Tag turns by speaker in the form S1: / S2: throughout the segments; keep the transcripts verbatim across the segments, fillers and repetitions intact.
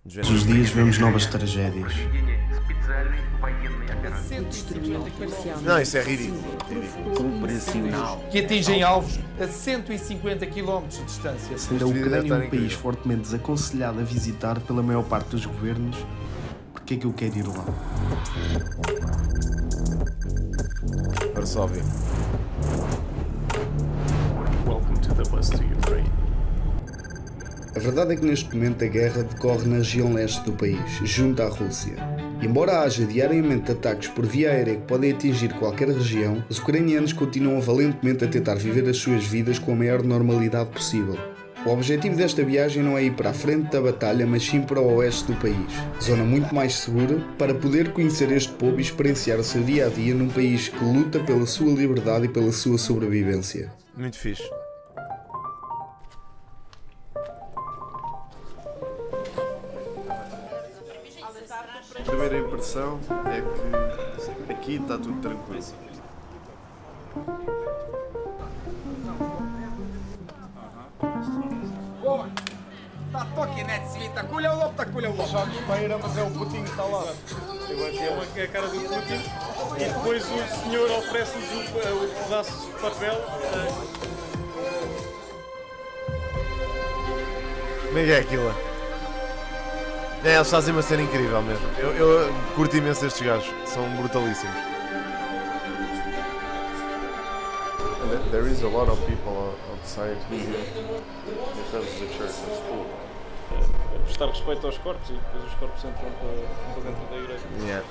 S1: Todos os dias vemos novas tragédias.
S2: Não, isso é ridículo.
S3: Operacional. Que atingem alvos a cento e cinquenta quilómetros de distância.
S1: Sendo a Ucrânia um país fortemente desaconselhado a visitar pela maior parte dos governos, porque é que eu quero ir lá?
S2: Varsóvia.
S4: Welcome to the bus to Ukraine.
S5: A verdade é que neste momento a guerra decorre na região leste do país, junto à Rússia. E embora haja diariamente ataques por via aérea que podem atingir qualquer região, os ucranianos continuam valentemente a tentar viver as suas vidas com a maior normalidade possível. O objetivo desta viagem não é ir para a frente da batalha, mas sim para o oeste do país, zona muito mais segura, para poder conhecer este povo e experienciar o seu dia-a-dia num país que luta pela sua liberdade e pela sua sobrevivência.
S2: Muito fixe.
S6: A primeira impressão é que aqui está tudo tranquilo.
S3: Está toquinete, civita, colha o lobo, está colha o lobo.
S7: Já me espera, mas é o Putin que está lá. Eu acho que é uma a cara do Putin e depois o senhor oferece-nos o, o pedaço de papel.
S2: Como é que é aquilo? É, eles fazem uma cena incrível mesmo. Eu, eu curto imenso estes gajos, são brutalíssimos.
S6: There is a lot of people outside here because the church is full.
S7: É prestar respeito aos corpos e depois os corpos entram para, para dentro da igreja.
S2: Yeah.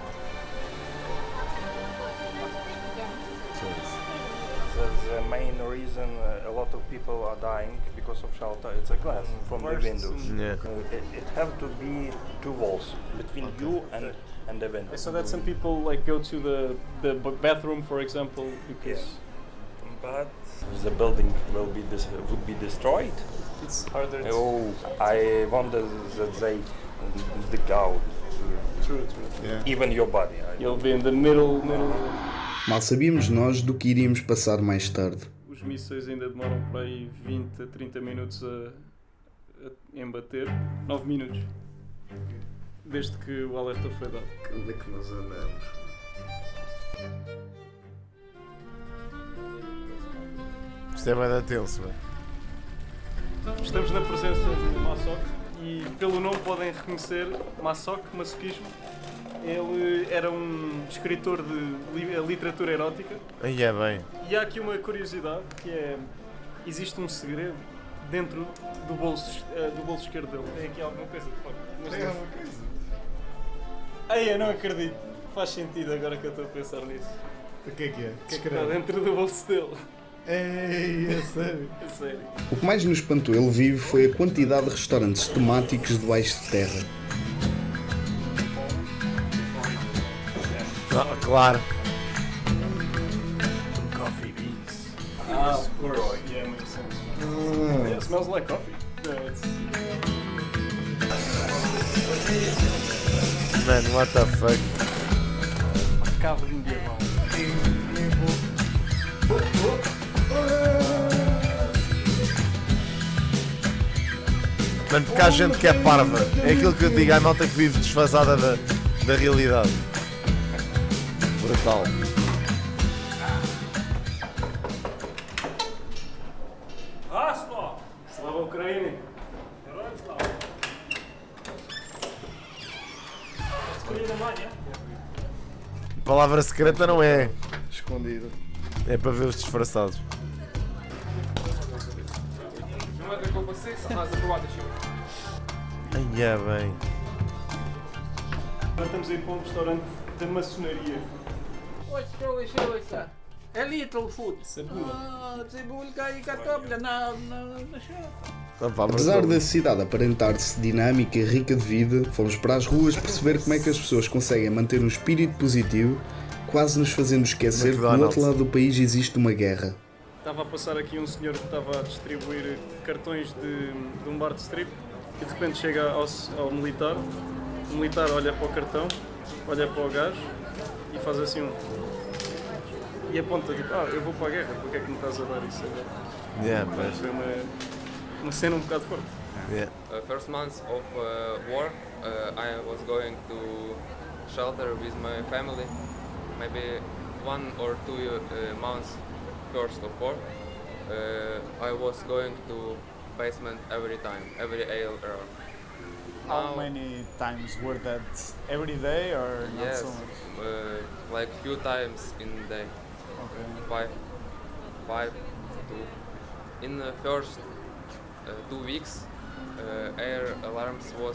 S8: The main reason uh, a lot of people are dying because of shelter, it's a glass from the windows.
S2: Yeah.
S8: Uh, it, it have to be two walls between okay. you and and the window.
S7: So that some people like go to the the bathroom, for example, because.
S8: Yes. But the building will be dis would be destroyed.
S7: It's harder. To
S8: oh, I wonder that they dig out.
S7: True, true.
S6: Yeah.
S8: Even your body.
S7: You'll be in the middle, middle.
S5: Mal sabíamos nós do que iríamos passar mais tarde.
S7: Os mísseis ainda demoram por aí vinte a trinta minutos a, a embater. nove minutos. Desde que o alerta foi dado.
S6: Onde é que nós andamos?
S2: Isto é bem tenso, mano.
S7: Estamos na presença de Masok e pelo nome podem reconhecer Masok, masoquismo. Ele era um escritor de li literatura erótica.
S2: Aí é bem.
S7: E há aqui uma curiosidade, que é... Existe um segredo dentro do bolso, uh, do bolso esquerdo dele. Tem aqui alguma coisa de facto.
S6: Tem alguma coisa?
S7: Ai, eu não acredito. Faz sentido agora que eu estou a pensar nisso.
S6: O que é que é?
S7: O que é que está dentro do bolso dele?
S6: Ei, é sério?
S7: É sério.
S5: O que mais nos espantou ele vive foi a quantidade de restaurantes temáticos debaixo de terra.
S2: Ah, claro.
S7: Coffee beans. Ah, of course. Yeah, makes sense. Mm. Yeah, it smells like coffee. Yeah, it's...
S2: Man, what the fuck?
S7: Uma cava medieval.
S2: Mano, porque há gente que é parva. É aquilo que eu digo, há malta que vive desfasada da, da realidade. Brutal.
S7: Slava Ukraini!
S2: Palavra secreta não é.
S6: Escondido.
S2: É para ver os disfarçados. Ai, é bem.
S7: Agora estamos a ir para um restaurante da maçonaria.
S9: É little food.
S7: Cebola.
S9: Ah, cebola e cartopla na, na, na chapa.
S5: Apesar da cidade aparentar-se dinâmica e rica de vida, fomos para as ruas perceber como é que as pessoas conseguem manter um espírito positivo, quase nos fazendo esquecer que do outro lado do país existe uma guerra.
S7: Estava a passar aqui um senhor que estava a distribuir cartões de, de um bar de strip e de repente chega ao, ao militar. O militar olha para o cartão, olha para o gajo e faz assim um... E aponta tipo, ah, eu vou para a guerra, porque é que me estás a dar isso agora?
S2: Yeah,
S7: Mas foi uma, uma cena um bocado forte.
S2: Yeah.
S10: Uh, first month of uh, war, uh, I was going to shelter with my family. Maybe one or two uh, months first of all. Uh, I was going to basement every time, every hour.
S11: How
S10: Now,
S11: many times were that? Every day or not
S10: yes,
S11: so much?
S10: uh, like few times in the day.
S11: Okay.
S10: Five, five, two. In the first uh, two weeks, uh, air alarms was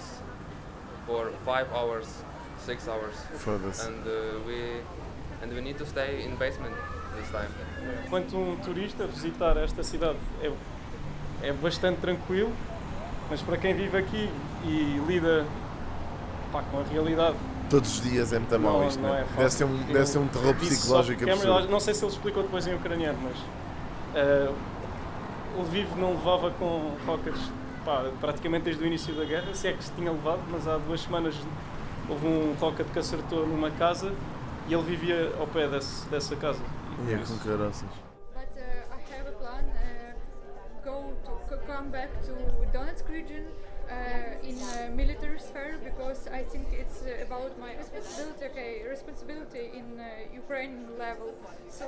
S10: for five hours, six hours,
S2: For this.
S10: and uh, we and we need to stay in basement this time.
S7: Enquanto um turista, visitar esta cidade é, é bastante tranquilo, mas para quem vive aqui e lida pá, com a realidade.
S2: Todos os dias é muito mau isto,
S7: não
S2: né?
S7: é fácil.
S2: Deve ser um, deve ser um terror
S7: Disse
S2: psicológico
S7: soft
S2: absurdo.
S7: camera, não sei se ele explicou depois em ucraniano, mas uh, o Lviv não levava com rockets pá, praticamente desde o início da guerra, se é que se tinha levado, mas há duas semanas houve um rocket que acertou numa casa e ele vivia ao pé desse, dessa casa.
S2: E é com caraças.
S12: But uh, I have a plan. Uh, go to co- come back to Donetsk region uh, in uh, military sphere because I think it's uh, about my responsibility. Okay, responsibility in uh, Ukraine level. So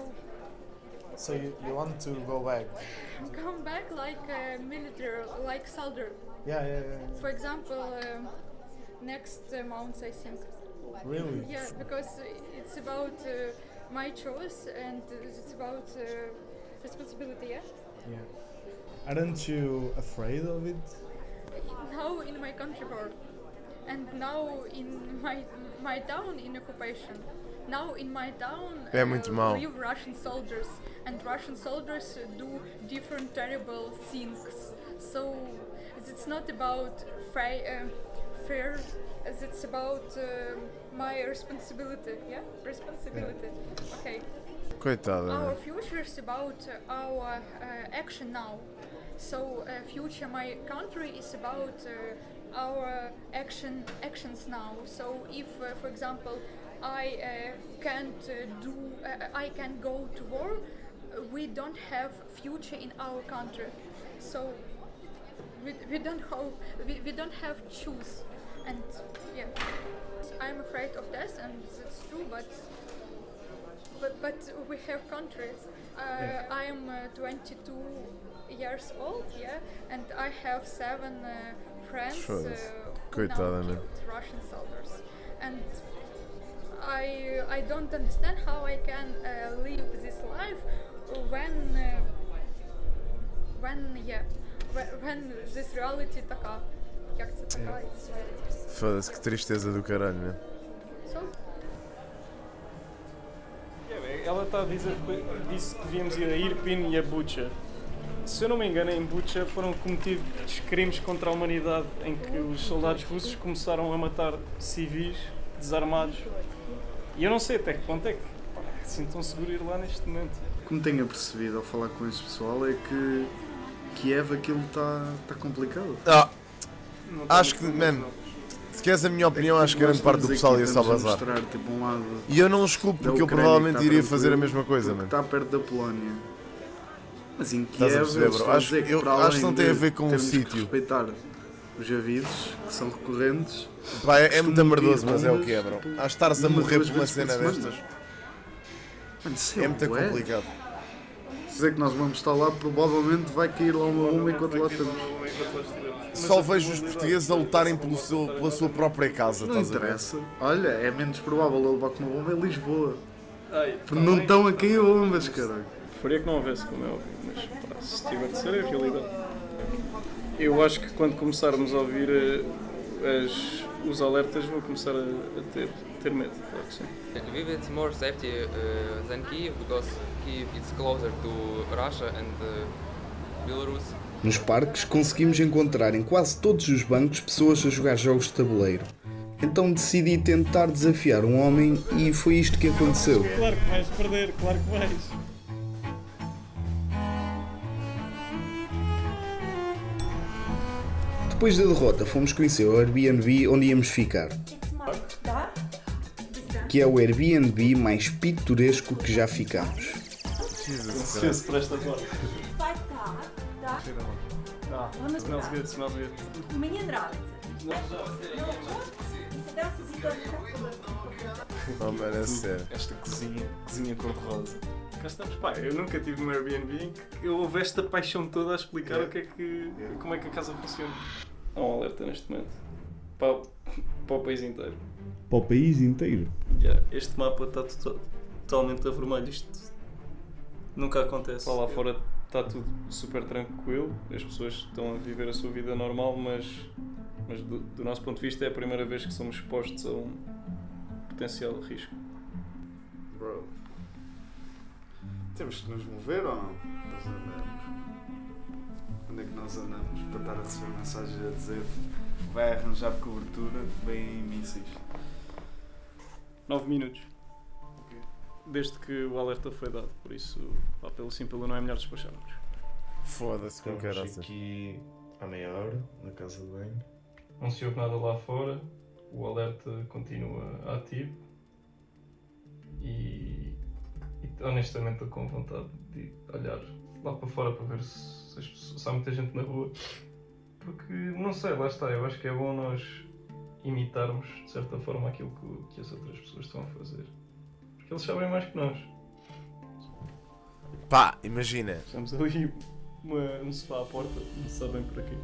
S11: So you, you want to go back?
S12: come back like a military, like soldier.
S11: Yeah, yeah, yeah.
S12: For example, um next uh, month I think.
S11: Really?
S12: Yeah, because it's about uh, my choice and it's about uh, responsibility. Yeah.
S11: Yeah. Aren't you afraid of it?
S12: Now in my country war, and now in my my town in occupation. Now in my town
S2: É muito mau.
S12: live Russian soldiers, and Russian soldiers uh, do different terrible things. So it's not about fa- uh, fair, as it's about uh, my responsibility. Yeah, responsibility. Okay.
S2: Coitada,
S12: Our
S2: né?
S12: future is about uh, our uh, action now. So uh, future, my country is about uh, our action actions now. So if, uh, for example, I uh, can't uh, do, uh, I can go to war, uh, we don't have future in our country. So we, we don't have we, we don't have choose, and yeah, I'm afraid of death, and it's true, but. But, but we have countries. Uh,
S11: Yeah.
S12: I am uh, twenty-two years old, yeah, and I have seven uh, friends uh,
S2: Foda-se.
S12: who now
S2: Coitada, né?
S12: killed Russian soldiers, and I I don't understand how I can uh, live this life when uh, when yeah when, when this reality така, як це така, it's, uh,
S2: Foda-se, que tristeza do caralho, né?
S12: so.
S7: Ela está a dizer que disse que devíamos ir a Irpin e a Bucha. Se eu não me engano, em Bucha foram cometidos crimes contra a humanidade em que os soldados russos começaram a matar civis desarmados. E eu não sei até que ponto é que pá, se sintam seguro ir lá neste momento.
S5: Como tenho percebido ao falar com esse pessoal é que Kiev aquilo está tá complicado.
S2: Ah,
S7: Não
S2: acho que,
S7: tenho
S2: man,
S7: informação.
S2: se queres a minha opinião, acho que grande parte do pessoal ia só bazar.
S5: Mostrar, tipo, um lado
S2: E eu não os culpo
S5: da
S2: porque eu
S5: Ucrânia
S2: provavelmente
S5: que tá
S2: iria fazer a
S5: tranquilo,
S2: mesma coisa,
S5: porque
S2: mano.
S5: está perto da Polónia. Mas em
S2: Estás a
S5: Kiev,
S2: perceber,
S5: eles
S2: bro?
S5: estão a
S2: Acho-
S5: dizer que
S2: eu
S5: para
S2: acho que
S5: além
S2: não tem a
S5: de
S2: ver com o
S5: termos que
S2: sítio.
S5: respeitar os avisos, que são recorrentes.
S2: Pá, é, é muito
S5: costumam
S2: merdoso,
S5: vir
S2: mas é o
S5: bombas,
S2: que é, bro.
S5: tipo,
S2: Acho que estares a
S5: uma,
S2: morrer
S5: duas
S2: por uma
S5: vezes por
S2: cena
S5: semana.
S2: destas
S5: Mano, isso
S2: é muito
S5: bué.
S2: complicado.
S5: Se dizer que nós vamos estar lá, provavelmente vai cair lá uma bomba enquanto lá estamos.
S2: Só vejo os portugueses a lutarem pelo seu, pela sua própria casa,
S5: Não
S2: estás a ver?
S5: interessa. Olha, é menos provável ele levar com uma bomba em Lisboa.
S7: Ai,
S5: Porque não estão a cair bombas, caralho.
S7: Preferia que não houvesse, como é óbvio, mas pá, se tiver de ser, é a realidade. Eu acho que quando começarmos a ouvir eh, as, os alertas, vou começar a, a ter, ter medo, claro que sim.
S10: Lviv is more safety uh, than Kiev because Kiev is closer to Russia and uh, Belarus.
S5: Nos parques conseguimos encontrar em quase todos os bancos pessoas a jogar jogos de tabuleiro. Então decidi tentar desafiar um homem e foi isto que aconteceu.
S7: Claro que vais perder, claro que vais.
S5: Depois da derrota fomos conhecer o Airbnb onde íamos ficar, que é o Airbnb mais pitoresco que já ficámos.
S7: Se por esta porta. Ah, smells good, smells good.
S13: Мне нравится.
S2: Oh, mano, é sério.
S7: Esta cozinha, cozinha cor-de-rosa. Cá estamos, pá, eu nunca tive um Airbnb em que houve esta paixão toda a explicar yeah. o que é que, como é que a casa funciona. Há um alerta neste momento. Para, para o país inteiro.
S11: Para o país inteiro?
S7: Yeah, este mapa está to totalmente a vermelho. Isto nunca acontece. Lá, lá fora está tudo super tranquilo. As pessoas estão a viver a sua vida normal, mas, mas do, do nosso ponto de vista é a primeira vez que somos expostos a um potencial risco.
S5: Bro, temos que nos mover ou não? Nós andamos. Onde é que nós andamos para estar a receber mensagens a dizer vai arranjar cobertura, vem mísseis?
S7: nove minutos. Okay. Desde que o alerta foi dado, por isso, pá, pelo sim, pelo não é melhor despacharmos.
S2: Foda-se com caraças.
S5: Estamos aqui há meia hora, na casa de banho.
S7: Não se ouve nada lá fora, o alerta continua ativo e, e honestamente estou com vontade de olhar lá para fora para ver se, se, as pessoas, se há muita gente na rua, porque não sei, lá está, eu acho que é bom nós imitarmos de certa forma aquilo que, que as outras pessoas estão a fazer, porque eles sabem mais que nós.
S2: Pá, imagina.
S7: Estamos ali uma, um sofá à porta, não sabem por aqui.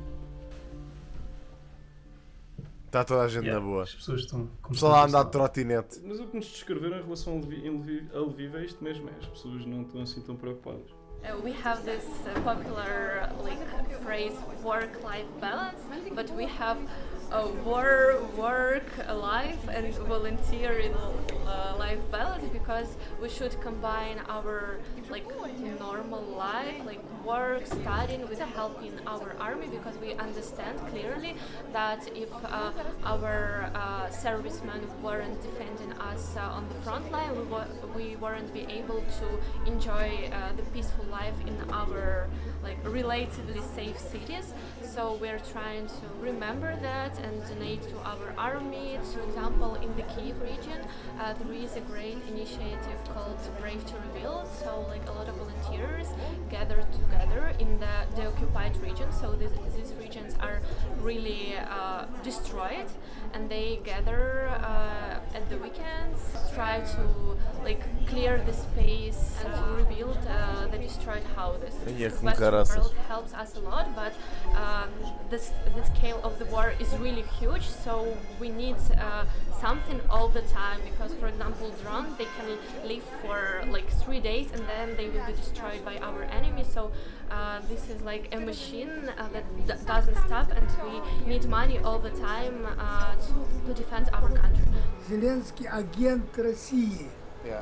S2: Está toda a gente
S7: yeah,
S2: na boa.
S7: As pessoas estão...
S2: Só lá a andar de trotinete.
S7: Mas o que nos descreveram em relação a Lviv é isto mesmo, é, as pessoas não estão assim tão preocupadas.
S14: Uh, we have this uh, popular like phrase work-life balance, but we have a war, work, life and volunteer in uh, life balance, because we should combine our like normal life, like work, studying, with helping our army, because we understand clearly that if uh, our uh, servicemen weren't defending us uh, on the front line, we, wa we weren't be able to enjoy uh, the peaceful life in our like relatively safe cities. So we're trying to remember that and donate to our army. For example, in the Kyiv region, uh, there is a great initiative called Brave to Rebuild. So like a lot of volunteers gather together in the, the occupied region. So this, these regions are really uh, destroyed, and they gather uh, at the weekends, try to like clear the space and to rebuild uh, the destroyed houses.
S2: Yeah,
S14: the Western world helps us a lot, but um, this, the scale of the war is really huge, so we need uh, something all the time, because for example drones, they can live for like three days and then they will be destroyed by our enemy. So uh, this is like a machine uh, that d doesn't stop, and we need money all the time uh, to, to defend our country.
S15: Zelensky agent России.
S2: Yeah.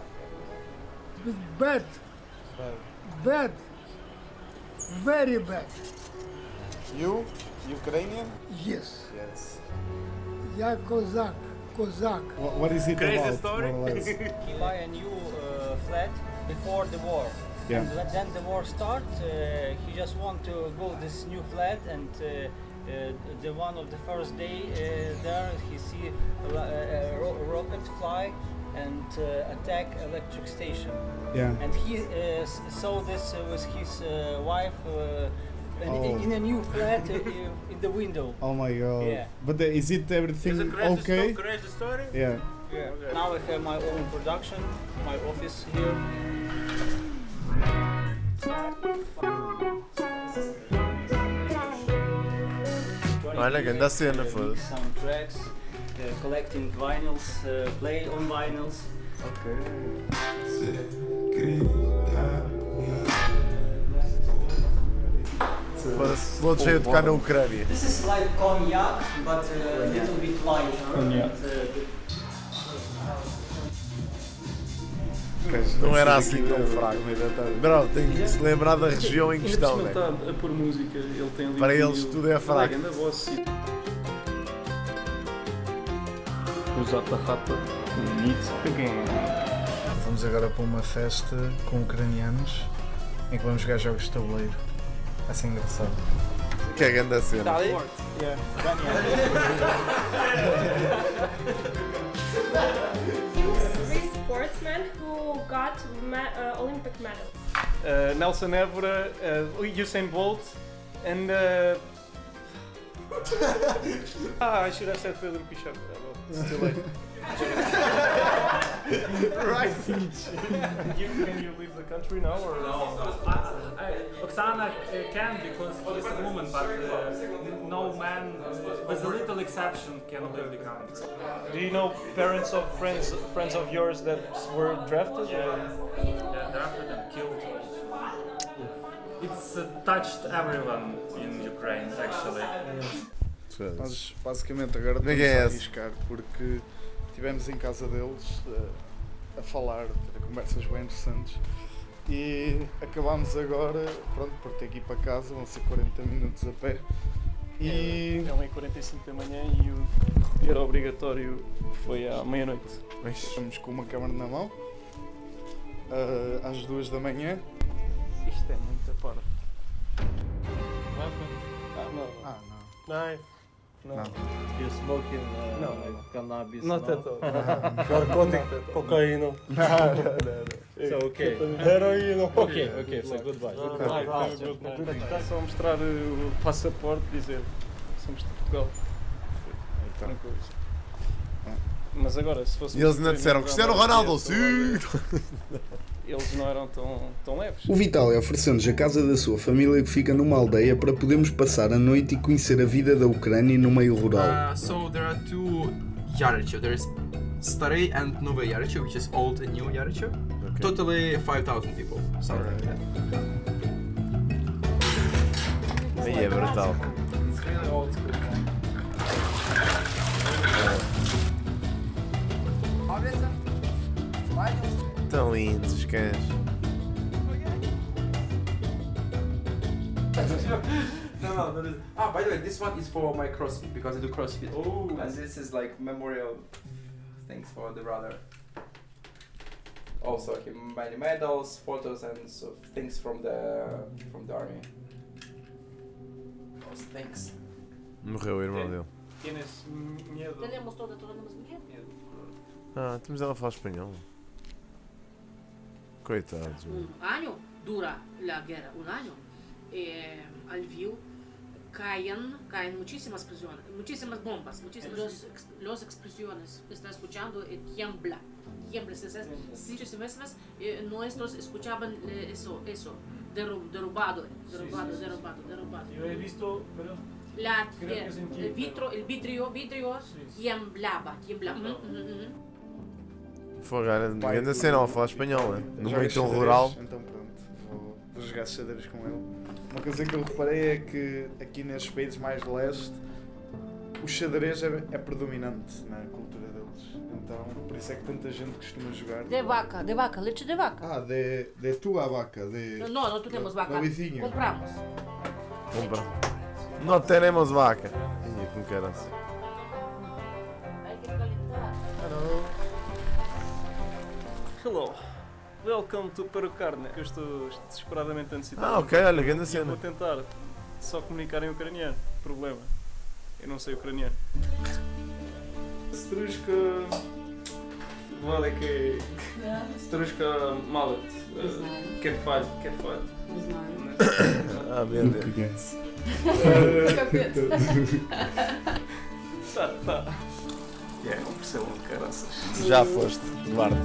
S15: Bad.
S2: Bad.
S15: Bad. Very bad.
S5: You? Ukrainian?
S15: Yes.
S5: Yes.
S15: Я Kozak. Kozak.
S11: What, what is it
S16: Crazy
S11: about?
S16: Story.
S11: More or less?
S16: He buy a new uh, flat before the war.
S11: Yeah.
S16: And then the war start. Uh, he just want to go this new flat, and uh, uh, the one of the first day uh, there, he see a, a, ro rocket fly and uh, attack electric station.
S11: Yeah.
S16: And he uh, saw this uh, with his uh, wife uh, in,
S11: Oh.
S16: in a new flat uh, in the window.
S11: Oh my god.
S16: Yeah.
S11: But uh, is it everything
S16: Is it crazy
S11: okay?
S16: sto- crazy story?
S11: Yeah.
S16: Yeah. Now I have my own production, my office here.
S2: Olha, grande cena, foda-se.
S16: Some tracks, uh, collecting vinyls, uh, play on vinyls.
S2: Foda-se, slot cheio a tocar na Ucrânia.
S16: This is like cognac, but uh, a little bit lighter.
S7: Cognac.
S2: Não era assim tão fraco. Bro, tem que se lembrar da região em questão,
S7: né?
S2: né?
S7: Ele está a pôr música, ele tem ali.
S2: Para eles tudo é fraco.
S7: Usata rata, meat again.
S11: Vamos agora para uma festa com ucranianos em que vamos jogar jogos de tabuleiro. Vai ser engraçado.
S2: Que é grande cena.
S16: Tá ali?
S11: Yeah.
S17: Three sportsmen who got me uh, Olympic medals.
S7: Uh, Nelson Évora, uh, Usain Bolt, And uh, ah, I should have said Pedro Pichot. It's too late.
S6: Right.
S7: you, can you leave the country now or
S13: no? no. I, I, Oksana can because she's a woman, but uh, no man, with a little exception, can leave the country.
S7: Do you know parents of friends friends of yours that were drafted?
S13: Yeah, yeah drafted and killed. It's uh, touched everyone in Ukraine, actually.
S11: Nós basicamente agora estamos
S2: é
S11: a arriscar porque estivemos em casa deles uh, a falar, a ter conversas bem interessantes e acabámos agora, pronto, por ter que ir para casa, vão ser quarenta minutos a pé. E...
S7: É uma e quarenta e cinco da manhã e o recolher obrigatório foi à meia-noite.
S11: Estamos com uma câmara na mão, uh, às duas da manhã.
S7: Isto é muita porra. Ah, não.
S11: Ah, não.
S7: Não. No.
S11: No.
S18: You smoking uh,
S7: no,
S18: like cannabis?
S7: Not
S18: no?
S7: at all. Narcotic, cocaine.
S11: No, no, no.
S18: So okay.
S7: Heroína.
S18: Okay, okay. So goodbye.
S7: No,
S18: goodbye.
S7: no, no, no. Só mostrar o passaporte, dizer somos de Portugal. Tranquilo. Mas agora, se fosse.
S2: E eles ainda disseram Cristiano Ronaldo, sim!
S7: Eles não eram tão, tão leves.
S5: O Vitaly ofereceu-nos a casa da sua família que fica numa aldeia para podermos passar a noite e conhecer a vida da Ucrânia no meio rural.
S19: Uh, so there are two Yarechov. There is Starey and Novy Yarechov, which is old and new Yarechov. Okay. Totally five thousand people. Something like that.
S2: Aí é brutal.
S7: It's really old school.
S2: Tão lindos os cães.
S19: no, no, no. Ah, by the way, this one is for my CrossFit because I do CrossFit.
S7: Oh.
S19: And this is like memorial things for the brother. Also, he many medals, photos, and so things from the from the army. Those things.
S2: Morreu o irmão dele.
S7: Tienes medo?
S20: Tenemos todo, tenemos miedo.
S2: Ah, temos ela a falar espanhol. Coitados.
S20: Un año dura la guerra, un año. Eh, al Lviv caen, caen muchísimas explosiones, muchísimas bombas, muchísimas los, ex, los explosiones. Está escuchando y tiembla, tiembla. Muchas veces eh, nuestros escuchaban eh, eso, eso, derrub, derrubado, derrubado, sí, sí, derrubado, sí. derrubado.
S7: Yo he visto, pero
S20: la, eh, el vitro, el vidrio, vidrio sí, sí. tiemblaba, tiemblaba. Uh -huh, uh -huh.
S2: Fogar, ainda cena, ela fala espanhol, né? No meio tão rural.
S11: Então pronto, vou, vou jogar xadrez com ele. Uma coisa que eu reparei é que aqui nestes países mais de leste o xadrez é, é predominante na cultura deles. Então por isso é que tanta gente costuma jogar.
S20: De vaca, de vaca, leite de vaca.
S11: Ah, de, de tua vaca, de...
S20: No, no, no tenemos vaca.
S11: Vizinho.
S20: Compramos.
S2: Compra. Não temos vaca. Ih, como que era assim?
S7: Hello, welcome to Perucarne, que eu estou desesperadamente a necessitar.
S2: Ah, ok, olha, grande cena.
S7: Vou tentar só comunicar em ucraniano. Problema, eu não sei ucraniano. Strushka... Великий... Strushka Mallet. Кефаль, кефаль.
S2: Ah, meu Deus.
S7: Tá, tá. É, não percebo, caraças.
S2: Já foste, Eduardo.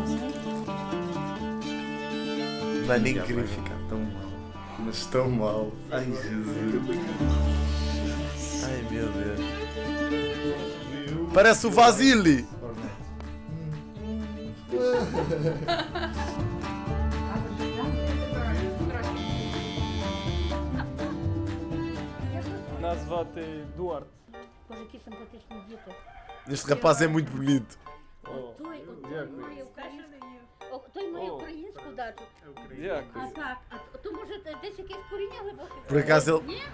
S2: Mano, incrível.
S11: Vai ficar tão mal. Mas tão mal. Ai, Jesus.
S2: Ai, meu Deus. Parece o Vasily.
S7: Назвати Дуарт.
S2: Este rapaz é muito bonito.
S7: Oh,
S20: Той має українську дату.
S7: Дякую.
S20: А так, а то може десь якесь коріння глибоке?
S2: Por acaso ele...
S20: Ні?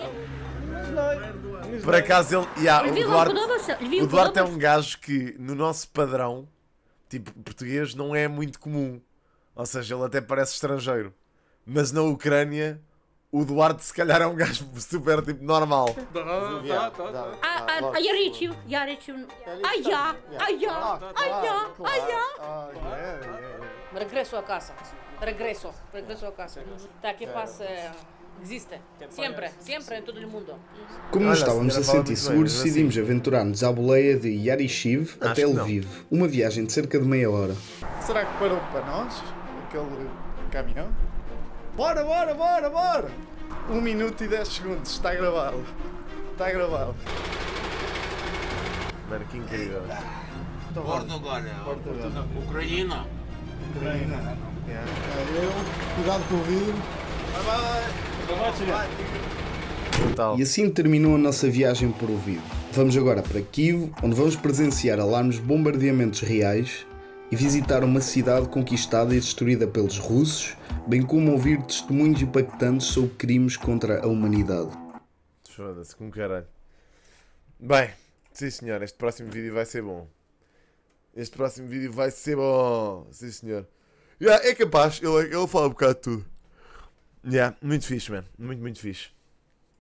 S20: Ні?
S2: Por acaso ele... Yeah, o
S20: Lviv
S2: Duarte,
S20: podoba-se? Lviv
S2: o Duarte é
S20: podoba-se?
S2: um gajo que no nosso padrão, tipo, português não é muito comum. Ou seja, ele até parece estrangeiro. Mas na Ucrânia... O Duarte se calhar é um gajo super tipo normal.
S7: Tá, tá, tá.
S20: А, а Яричів, Яричів, а я, а я, а я, а я. Regresso a casa. Regresso, regresso a casa. Так, que passa existe. Sempre, sempre em todo o mundo.
S5: Como nos
S2: Olha, a
S5: estávamos a
S2: senhora fala
S5: sentir
S2: muito bem,
S5: seguros,
S2: mas
S5: decidimos aventurar-nos à boleia de Yarishiv
S2: Acho
S5: até
S2: que não.
S5: Lviv. Uma viagem de cerca de meia hora.
S11: Será que parou para nós? Aquele caminhão? Bora, bora, bora, bora! um minuto e dez segundos, está gravado. Está gravado.
S2: Mano, que incrível.
S9: Porto agora.
S11: Porto agora.
S9: Ucrânia.
S11: Ucrânia.
S2: Yeah.
S15: Cuidado com o vidro.
S2: Brutal.
S5: E assim terminou a nossa viagem por Lviv. Vamos agora para Kiev, onde vamos presenciar alarmes de bombardeamentos reais e visitar uma cidade conquistada e destruída pelos russos, bem como ouvir testemunhos impactantes sobre crimes contra a humanidade.
S2: Foda-se, com caralho. Bem, sim senhor, este próximo vídeo vai ser bom. Este próximo vídeo vai ser bom. Sim senhor. Yeah, é capaz, ele, ele fala um bocado de tudo. Yeah, muito fixe, man. Muito, muito fixe.